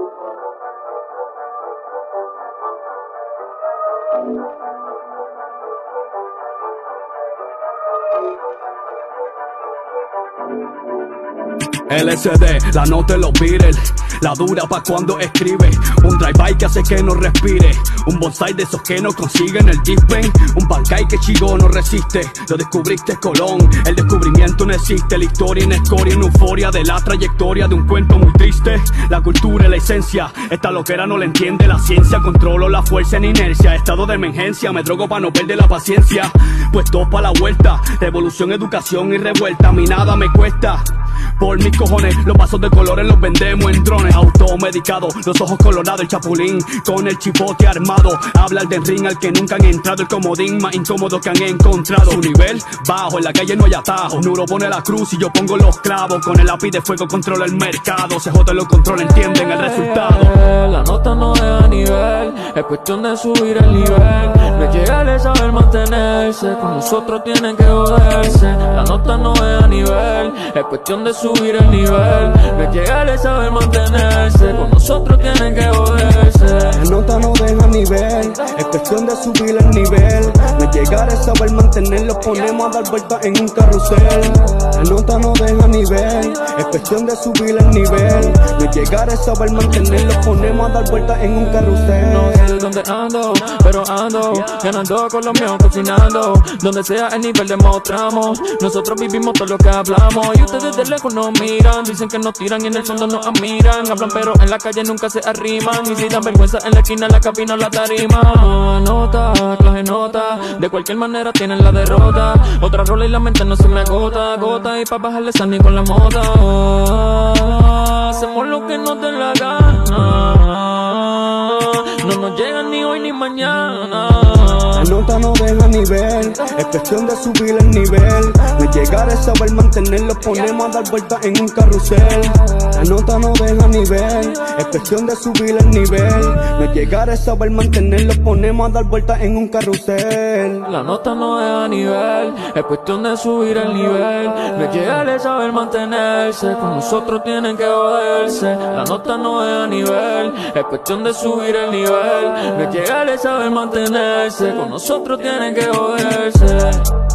LSD, la nota en los Beatles, la dura pa' cuando escribe. Un drive-by que hace que no respire. Un bonsai de esos que no consiguen el G-Pen. Un Bankai que Chigo no resiste. Lo descubriste Colón, el descubrimiento no existe. La historia en escoria, en euforia de la trayectoria de un cuento muy triste. La cultura es la esencia, esta loquera no la entiende la ciencia. Controlo la fuerza en inercia, estado de emergencia. Me drogo pa' no perder la paciencia. Puesto pa' la vuelta, revolución, educación y revuelta. A mí nada me cuesta. Por mis cojones, los vasos de colores los vendemos en drones. Automedicados, los ojos colorados, el chapulín con el chipote armado. Habla el del ring al que nunca han entrado, el comodín más incómodo que han encontrado. Su nivel bajo, en la calle no hay atajo. Nuro pone la cruz y yo pongo los clavos. Con el lápiz de fuego controla el mercado. CJ lo controla, entienden el resultado. La nota no deja nivel, es cuestión de subir el nivel. No es llegar, es saber mantenerse, con nosotros tienen que joderse. La nota no deja nivel, es cuestión de subir el nivel. No es llegar, es saber mantenerse, con nosotros tienen que joderse. La nota no deja nivel, es cuestión de subir el nivel. No es llegar, es saber mantenerlo, ponemos a dar vueltas en un carrusel. La nota no deja nivel, es cuestión de subir el nivel. No es llegar, es saber mantenerlo, ponemos a dar vueltas en un carrusel. No sé de dónde ando, pero ando ganando con los míos, cocinando. Donde sea el nivel demostramos, nosotros vivimos todo lo que hablamos. Y ustedes de lejos nos miran, dicen que nos tiran y en el fondo nos admiran. Hablan pero en la calle nunca se arriman, y si dan vergüenza en la esquina, la cabina, la tarima. Nota, clase nota, de cualquier manera tienen la derrota. Otra rola y la mente no se me agota, gota y pa' bajarle Sandy con la moda. Hacemos lo que nos dé la gana, no nos llegan ni hoy ni mañana. La nota no deja nivel, es cuestión de subir el nivel. No es llegar, es saber mantenerlo, ponemos a dar vueltas en un carrusel. La nota no deja nivel, es cuestión de subir el nivel. No es llegar, es saber mantenerlo, ponemos a dar vueltas en un carrusel. La nota no deja nivel, es cuestión de subir el nivel. No es llegar, es saber mantenerse, con nosotros tienen que joderse. La nota no deja nivel, es cuestión de subir el nivel. No es llegar, es saber mantenerse, con nosotros tienen que joderse.